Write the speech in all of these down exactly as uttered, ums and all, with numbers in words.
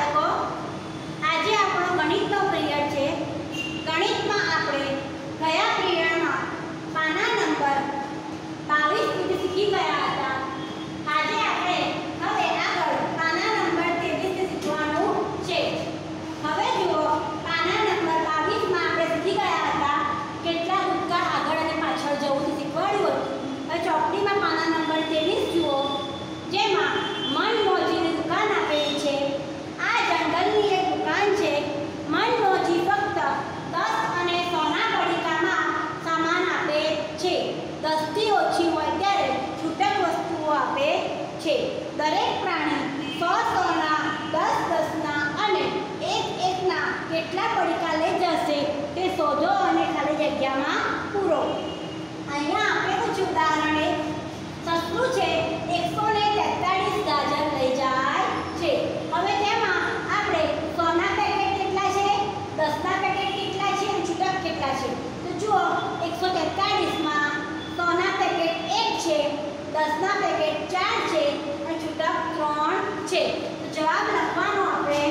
બાળકો, આજે આપણો ગણિતનો પિરિયડ છે. ગણિતમાં આપણે ગયા પિરિયડમાં પાના નંબર બાવીસ સુધી શીખી ગયા હતા. આજે આપણે હવે આગળ પાના નંબર ત્રેવીસ શીખવાનું છે. હવે જુઓ, પાના નંબર બાવીસ માં આપણે શીખી ગયા હતા કેટલા ભૂતકાળ આગળ અને પાછળ જવું શીખવાડ્યું હતું. હવે ચોપડીમાં પાના નંબર ત્રેવીસ જુઓ, જેમાં મનમોજીની દુકાન આપેલી છે. આ જંગલની એક દુકાન છે. મનમોજી ફક્ત દસ અને સોના પડીકામાં સામાન આપે છે. દસ થી ઓછી હોય ત્યારે છૂટક વસ્તુઓ આપે છે. દરેક પ્રાણી સો સોના, દસ દસના અને એક એકના કેટલા પડીકા લઈ જશે તે શોધો અને ખાલી જગ્યામાં પૂરો. અહીંયા આપેલું છે ઉદાહરણ એક. સસલું છે એકસો ને તેતાળીસ ગાજર લઈ જાય છે. હવે તેમાં આપણે સોના પેકેટ કેટલા છે, દસના પેકેટ કેટલા છે અને છૂટક કેટલા છે. તો જુઓ, એકસો તેતાળીસ માં સોના પેકેટ એક છે, દસના પેકેટ ચાર છે અને છૂટક ત્રણ છે. તો જવાબ લખવાનો આપણે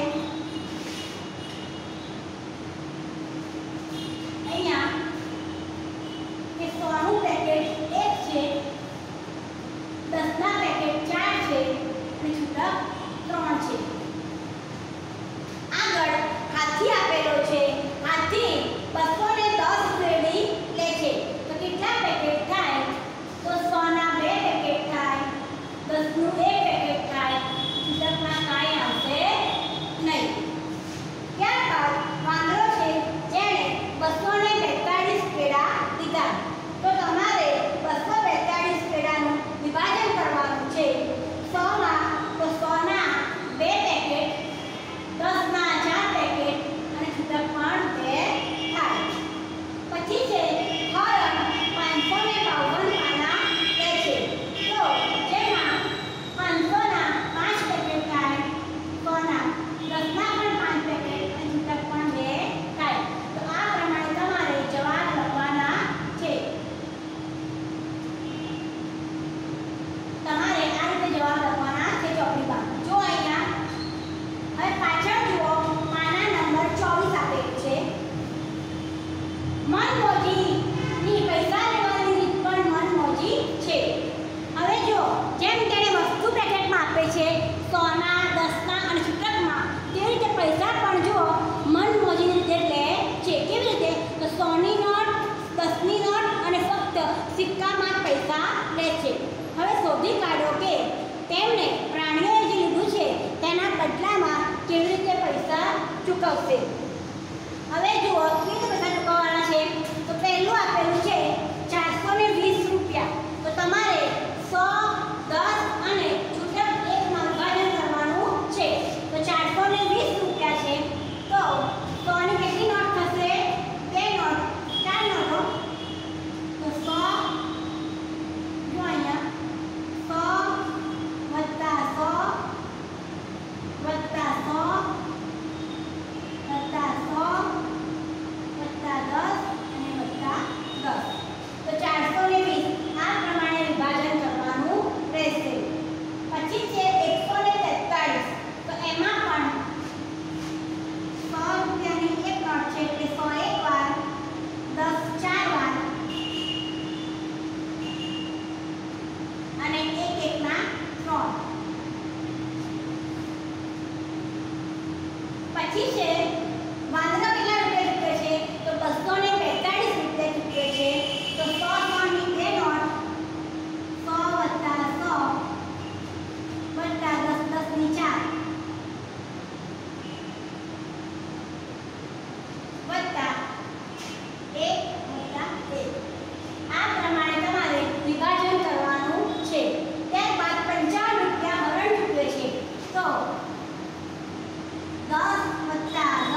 અહીંયા કે સોનું પેકેટ એક છે, દસના પેકેટ ચાર છે અને છૂટક ત્રણ છે. આગળ હાથી આપેલો છે. હાથી બસો ને દસ શેરડી લે છે. તો કેટલા પેકેટ થાય? તો સોના બે પેકેટ થાય, દસનું એક પેકેટ થાય, છૂટકના કાંઈ આવશે નહીં. ત્યારબાદ વાંદરો છે, જેણે બસો ને બેતાળીસ પેડા લીધા. તો તમારે બસો બેતાળીસ પેડાનું વિભાજન કરવાનું છે સો માં. તો સોના બે પેકેટ, દસના ચાર પેકેટ અને છૂટક પણ બે થાય. પછી છે હરણ પાંચસો ને બાવન પાના લે છે. તો જેમાં પાંચસો ના પાંચ પેકેટ થાય, સોના દસના પણ પાંચ પેકેટ અને છૂટક પણ બે થાય. તો આ પ્રમાણે તમારે જવાબ લખવાના છે. તમારે આ રીતે જવાબ લખવાના છે ચોપડીમાં. જો અહીંયા હવે પાછળ જુઓ, પાના નંબર ચોવીસ આપેલું છે. મનમોજીની પૈસા લેવાની રીત પણ મનમોજી છે. હવે જો, જેમ તેણે વસ્તુ પેકેટમાં આપે છે સોના, દસના અને છૂટકમાં, તે રીતે પૈસા પણ જો મનમોજીની રીતે લે છે. કેવી રીતે? તો સોની નોટ, દસની નોટ અને ફક્ત સિક્કામાં જ પૈસા લે છે. હવે શોધી કાઢો કે તેમણે પ્રાણીઓએ જે લીધું છે તેના બદલામાં કેવી રીતે પૈસા ચૂકવશે. હવે જુઓ, કેવી રીતે પૈસા ચૂકવવાના છે. તો પહેલું આપેલું છે ચારસો ને વીસ રૂપિયા. તો તમારે સો, દસ અને છૂટક એકમાં વિભાજન કરવાનું છે. તો ચારસો ને વીસ રૂપિયા છે. તો સોની કેટલી નોટ થશે? બે નોટ, ચાર નોટો. તો સો, જો અહીંયા સો વત્તા સો વત્તા સો વત્તા સો વત્તા દસ અને વત્તા દસ. તો ચારસો ને વીસ આ પ્રમાણે વિભાજન કરવાનું રહેશે. પછી છે એકસો ને તેતાળીસ. તો એમાં પણ સો રૂપિયાની એક નોટ છે એટલે સો એક વાર, દસ ચાર વાર અને એક એકના ત્રણ. પછી છે વાંદરો કેટલા રૂપિયા ચૂકવે છે? તો બસો ને બેતાળીસ રૂપિયા ચૂકવે છે. તો સો સોની બે નોટ, સો વત્તા સો વત્તા દસ દસની ચાર વત્તા એક વત્તા એક. આ પ્રમાણે તમારે વિભાજન કરવાનું છે. ત્યારબાદ પંચાવન રૂપિયા હરણ ચૂકવે છે. તો દસ વત્તા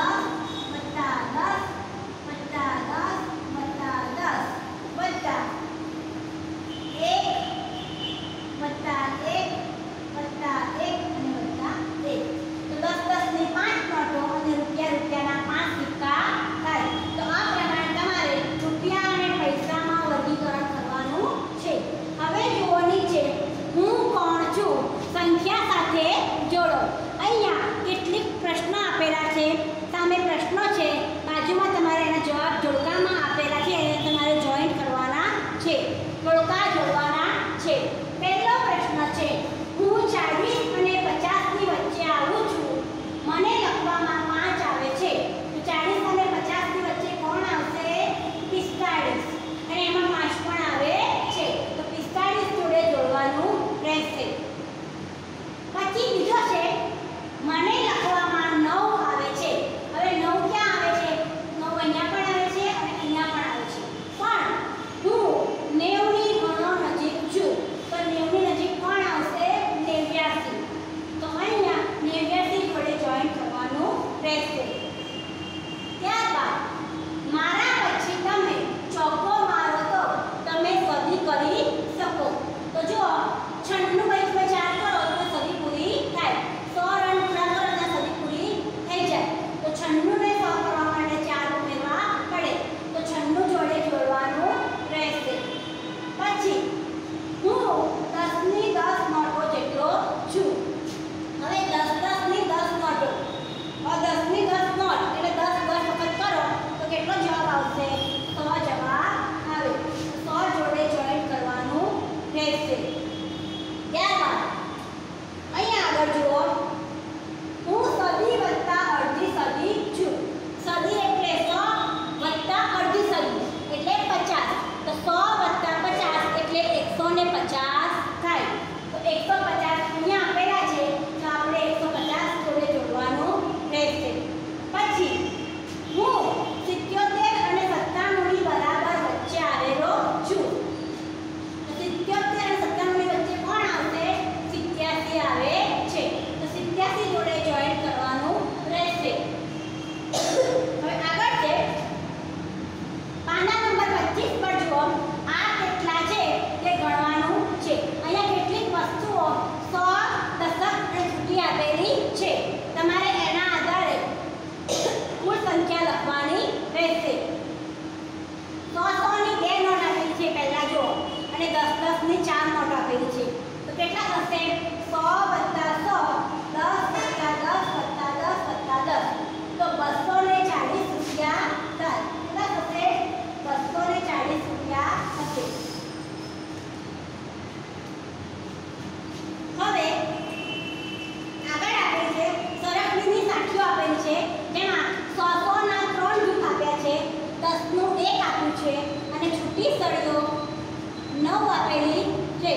છે અને છૂટી સળીઓ નવ આપેલી છે.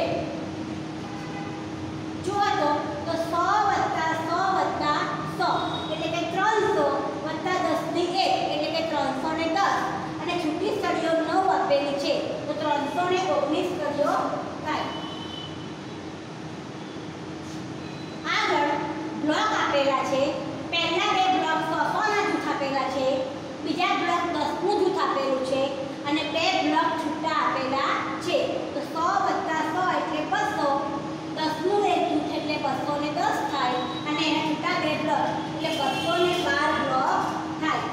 જુઓ તો તો સો વત્તા સો વત્તા સો એટલે કે ત્રણસો વત્તા દસ ની એક એટલે કે ત્રણસો ને દસ અને છૂટી સળીઓ નવ આપેલી છે તો ત્રણસો ને ઓગણીસ સળીઓ થાય. આગળ બ્લોક આપેલા છે. પહેલા બે બ્લોક સો સો ના જૂથ આપેલા છે, બીજા બ્લોક દસ નું જૂથ આપેલું છે અને બે બ્લોક છૂટા આપેલા છે. તો સો વત્તા સો એટલે બસો, દસ નું એક જૂથ એટલે બસો ને દસ થાય અને એના છૂટા બે બ્લોક એટલે બસો ને બાર બ્લોક થાય.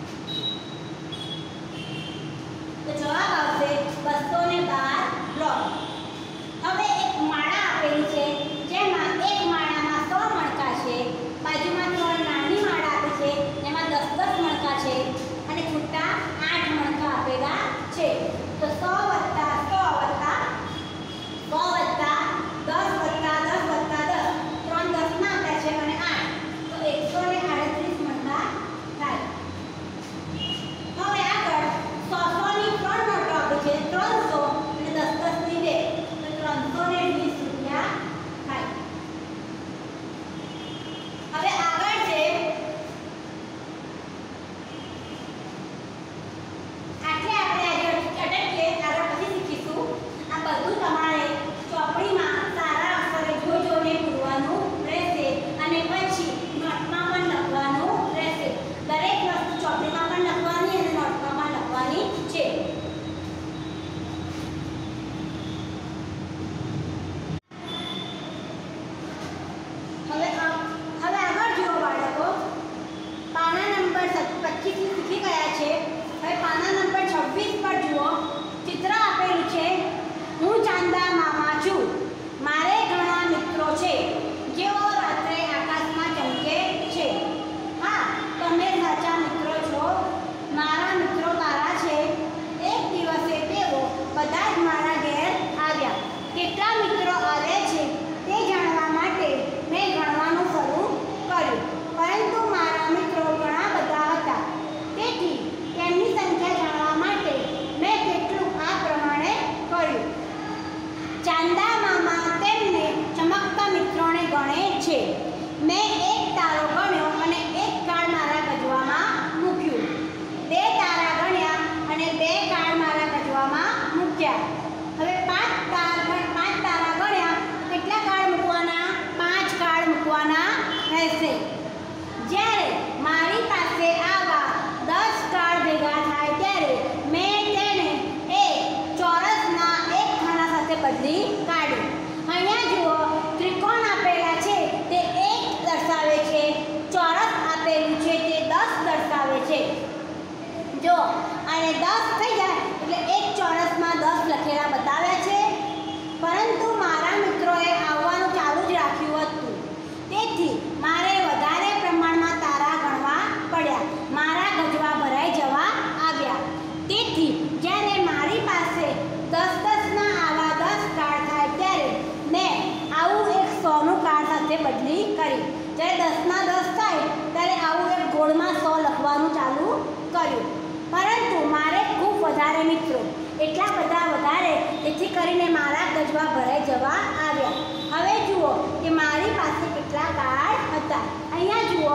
તો જવાબ આવશે બસો ને બાર બ્લોક. હવે એક માળા આપેલી છે જેમાં એક માળામાં સો મણકા છે, બાજુમાં ત્રણ નાની માળા આપી છે એમાં દસ દસ મણકા છે અને છૂટા આઠ મણકા આપેલા છે. તો સો વત્તા સો વત્તા સો વત્તા દસ વત્તા દસ વત્તા દસ ત્રણ દસ ના આપ્યા છે અને આઠ તો એકસો ને આડત્રીસ મણકા થાય. હવે આગળ સો સો ની ત્રણ નોટો આપી છે, ત્રણસો અને દસ દસ ની બે તો ત્રણસો ને વીસ રૂપિયા થાય. હવે આગળ છે આટલે આપણે આજે અટકીએ, આગળ પછી શીખીશું. આ બધું તમારે ચોપડીમાં સારા અક્ષરે જોઈ જોઈને પૂરવાનું રહેશે અને પછી નોટમાં પણ લખવાનું રહેશે. દરેક વસ્તુ ચોપડીમાં પણ લખવાની અને નોટમાં પણ લખવાની છે. હવે હવે આગળ જુઓ બાળકો, પાના નંબર પચીસ શીખી ગયા છે. હવે પાના નંબર છવ્વીસ પર જુઓ, ચિત્ર આપેલું છે. હું ચાંદા મામા છું, મારે ઘણા મિત્રો છે, જેઓ રાત્રે આકાશમાં ચમકે છે. હા, તમે સાચા મિત્રો છો. મારા મિત્રો તારા છે. એક દિવસે તેઓ બધા જ મારા ઘેર આવ્યા. કેટલા મિત્રો આવે છે તે જાણવા માટે મેં ગણવાનું શરૂ કર્યું, પરંતુ મારા મિત્રો ઘણા બધા હતા. તેથી તેમની સંખ્યા જાણવા માટે મેં કેટલું આ પ્રમાણે કર્યું. ચાંદા મામા તેમને ચમકતા મિત્રોને ગણે છે. મેં એક તારો ગણ્યો અને એક કાર્ડ મારા ગજવામાં મૂક્યું. બે તારા ગણ્યા અને બે કાર્ડ મારા ગજવામાં મૂક્યા. હવે પાંચ તારા પાંચ તારા ગણ્યા, કેટલા કાર્ડ મૂકવાના? પાંચ કાર્ડ મૂકવાના રહેશે. જ્યારે મારી પાસે આવા દસ કાર્ડ ભેગા થાય ત્યારે મેં તેને એક ચોરસના એક ખાના સાથે બદલી કાઢ્યું. અહીંયા જુઓ, ત્રિકોણ આપેલા છે તે એક દર્શાવે છે, ચોરસ આપેલું છે તે દસ દર્શાવે છે. જો અને દસ થઈ જાય એટલે એક ચોરસમાં દસ લખેલા બતાવ્યા છે, પરંતુ મારા મિત્રોએ આવવાનું ચાલુ જ રાખ્યું હતું. તેથી મારે વધારે પ્રમાણમાં તારા ગણવા પડ્યા. મારા ગજવા ભરાઈ જવા આવ્યા. તેથી જ્યારે મારી પાસે દસ દસના આવા દસ કાર્ડ થાય ત્યારે મેં આવું એક સોનું કાર્ડ સાથે બદલી કરી. જ્યારે દસના દસ થાય ત્યારે આવું એક ગોળમાં સો લખવાનું ચાલુ કર્યું. પરંતુ મારે ખૂબ વધારે મિત્રો, એટલા બધા વધારે, તેથી કરીને મારા ગજવા ભરાઈ જવા આવ્યા. હવે જુઓ કે મારી પાસે કેટલા કાર્ડ હતા. અહીંયા જુઓ,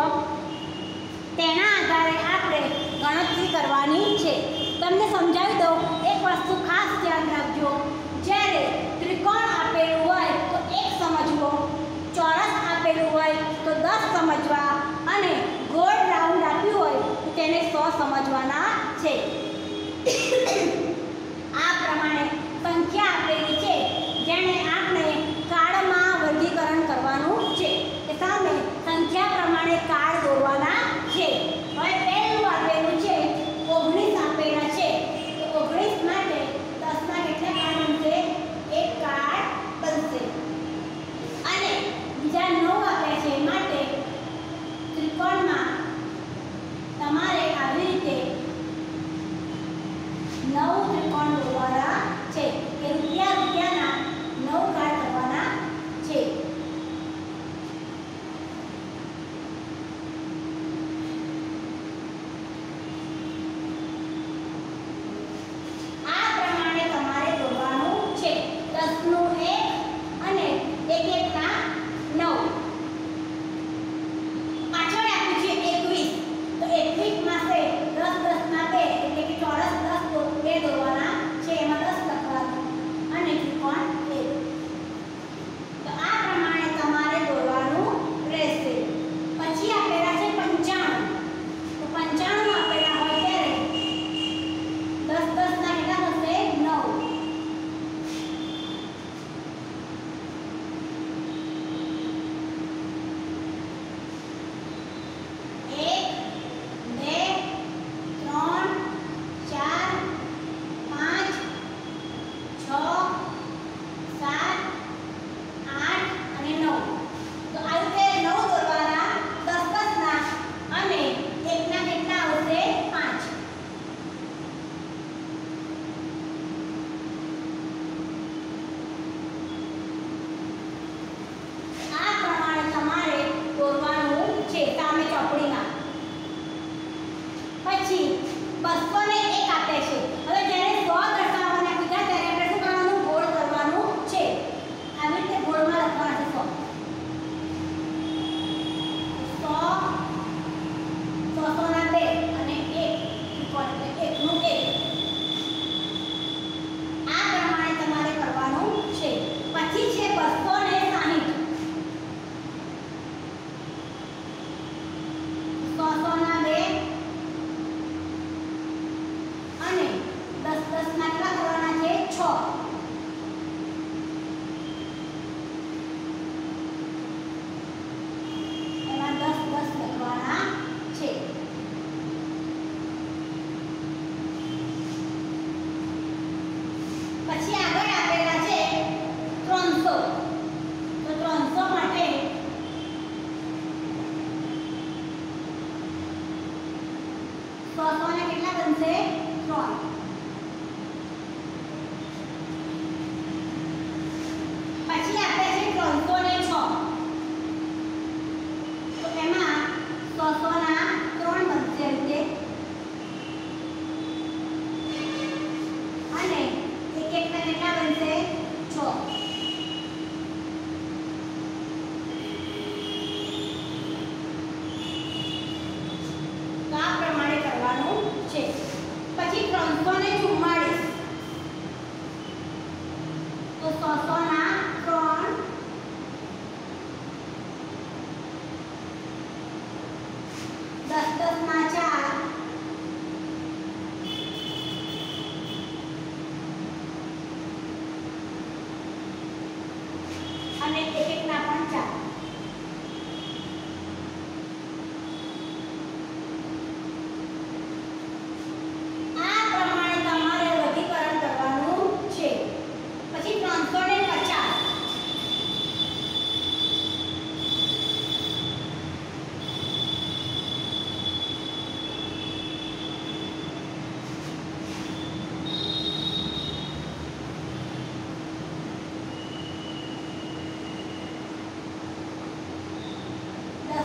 તેના આધારે આપણે ગણતરી કરવાની છે. તમને સમજાવી દઉં, એક વસ્તુ ખાસ ધ્યાન રાખજો. જ્યારે ત્રિકોણ આપેલું હોય તો એક સમજવો, ચોરસ આપેલું હોય તો દસ સમજવા અને ગોળ રાઉન્ડ આપ્યું હોય તો તેને સો સમજવાના છે. આ પ્રમાણે સંખ્યા આપેલી છે જેને આપણે કાર્ડમાં વર્ગીકરણ કરવાનું છે. એ સામે સંખ્યા પ્રમાણે કાર્ડ દોરવાના છે. હવે પહેલું આપેલું છે ઓગણીસ આપેલા છે, તો ઓગણીસ માટે દસના કેટલા કાર્ડ બનશે? એક કાર્ડ બનશે. અને બીજા નવ આપ્યા છે માટે ત્રિકોણમાં તમારે આવી રીતે નવ ત્રિકોણ દોરવાના છે. કે રૂપિયા રૂપિયાના નવ કાર્ડ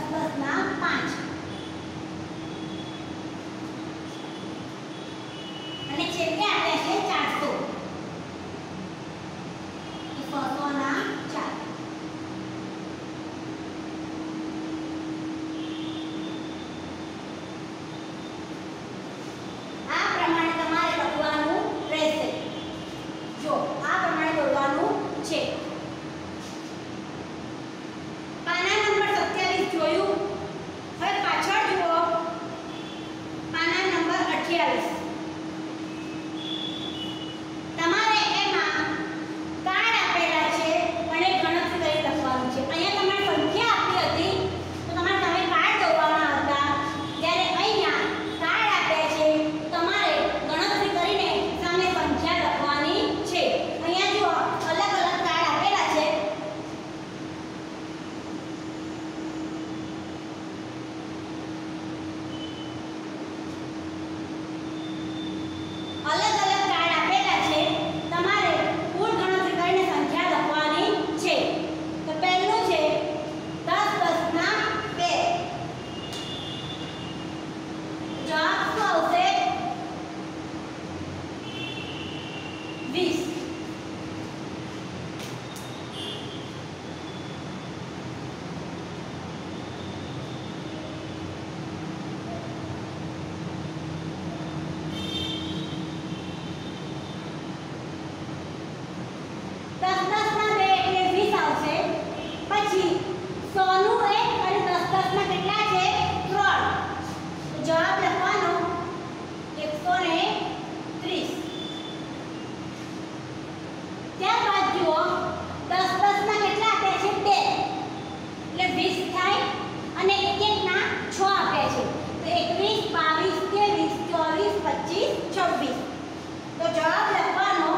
દસ ના પાંચ અને છેલ્લે આપ્યા છે ચારસો તો સો ના ચાર. આ પ્રમાણે તમારે લખવાનું રહેશે. જો આ પ્રમાણે દોરવાનું છે. પાના નંબર સત્યાવીસ જોયું. હવે પાછળ જુઓ પાના નંબર અઠ્યાવીસ. તમારે એમાં કાર્ડ આપેલા છે અને ગણતરી કરી લખવાનું છે. અહીંયા તમારે સંખ્યા આપી હતી તો તમારે તમે કાર્ડ દોરવાના હતા. જ્યારે અહીંયા કાર્ડ આપ્યા છે તમારે ગણતરી કરીને સામે સંખ્યા લખવાની છે. અહીંયા જુઓ અલગ અલગ કાર્ડ આપેલા છે. અલગ અલગ કાર્ડ આપેલા છે. તમારે કુલ ગણતરી કરીને સંખ્યા લખવાની છે. તો પહેલું છે દસ દસ ના બે. જવાબ શું આવશે? વીસ. દસ દસ ના બે એટલે વીસ આવશે. પછી સો નું એક અને દસ દસ ના કેટલા છે? ત્રણ. તો જવાબ લખવાનો એકસો ત્રીસ. ત્યારબાદ જુઓ દસ દસ ના કેટલા આપ્યા છે? બે. એટલે વીસ થાય અને એક એક ના છ આપ્યા છે. તો એકવીસ, બાવીસ, ત્રેવીસ, ચોવીસ, પચીસ, છવ્વીસ. તો જવાબ લખવાનો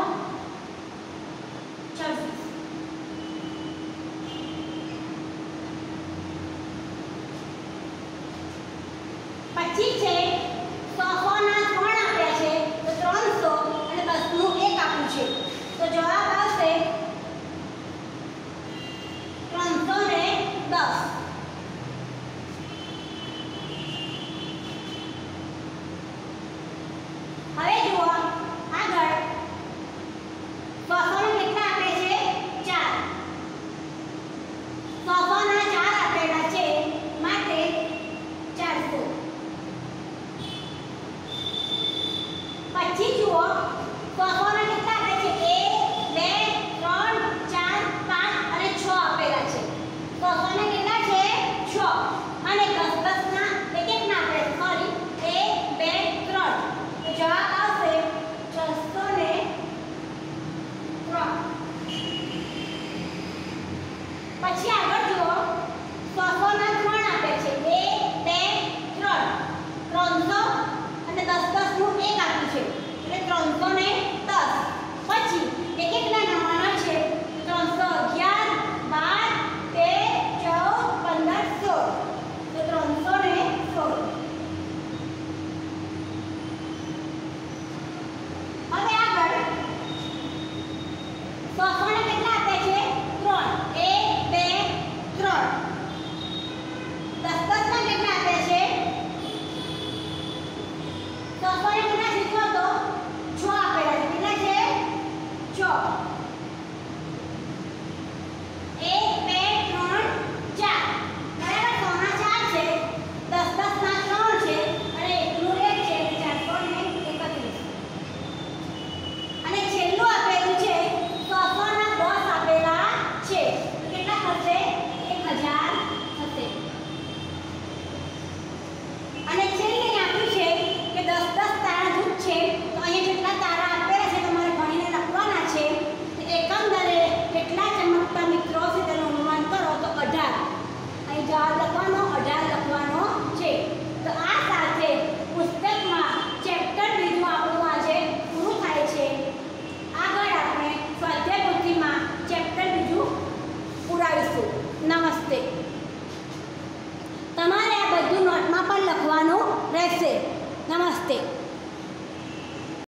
છવ્વીસ. પછી છે સો સો ના ત્રણ આપ્યા છે તો ત્રણસો અને દસ નું એક આપ્યું છે. તો જવાબ આવશે ત્રણસો ને દસ. હવે જુઓ આગળ સો સો ને કેટલા આપે છે? ચાર. સો સો ના ચાર આપેલા છે માટે ચારસો. પછી જુઓ સો સો ના કેટલા આપે છે? એક, બે, ત્રણ, ચાર, પાંચ અને છ આપેલા છે. સો સો ના કેટલા છે? છ. અને દસ દસ ના એક એક ના આપે છે. સોરી એક, બે, ત્રણ. તો જવાબ આવશે છસો ને ત્રણ. પછી આગળ જુઓ સો સો ના ત્રણ આપે છે. એક, બે, ત્રણ. ત્રણસો અને દસ દસ નું એક આપ્યું છે એટલે ત્રણસો ને દસ. પછી એક એક ના નંબર છે ત્રણસો અગિયાર, બાર, તેર, ચૌદ, પંદર, સોળ. તો ત્રણસો ને સોળ. હવે આગળ સો સો ને કેટલા આપે છે? ત્રણ. એક, બે, ત્રણ. દસ દસ ના કેટલા આપે છે? સો સો ને કેટલા છે? જો તો છ આપેલા છે. કેટલા છે? છ. એક, બે, ત્રણ, ચાર. બરાબર. સો ના ચાર છે. દસ દસ ના ત્રણ છે અને એકનું એક છે એટલે ચારસો ને એકત્રીસ. અને છેલ્લું આપેલું છે સો સો ના દસ આપેલા છે. તો કેટલા થશે? એક હજાર થશે. અને છેલ્લે આપ્યું છે કે દસ દસ તારા જૂથ છે. તો અહીંયા જેટલા તારા આપેલા છે તમારે ગણીને લખવાના છે. તો એકંદરે કેટલા ચમકતા મિત્રો છે તેનું અનુમાન કરો તો અઢાર. અહીં જવાબ લખવાનો અઢાર લખવાનો છે. તો આ સાથે પુસ્તકમાં ચેપ્ટર બીજું આપણું આજે પૂરું થાય છે. આગળ આપણે સ્વાધ્યાય પોથીમાં ચેપ્ટર બીજું પૂરાવીશું. નમસ્તે. તમારે આ બધું નોટમાં પણ લખવાનું રહેશે. નમસ્તે.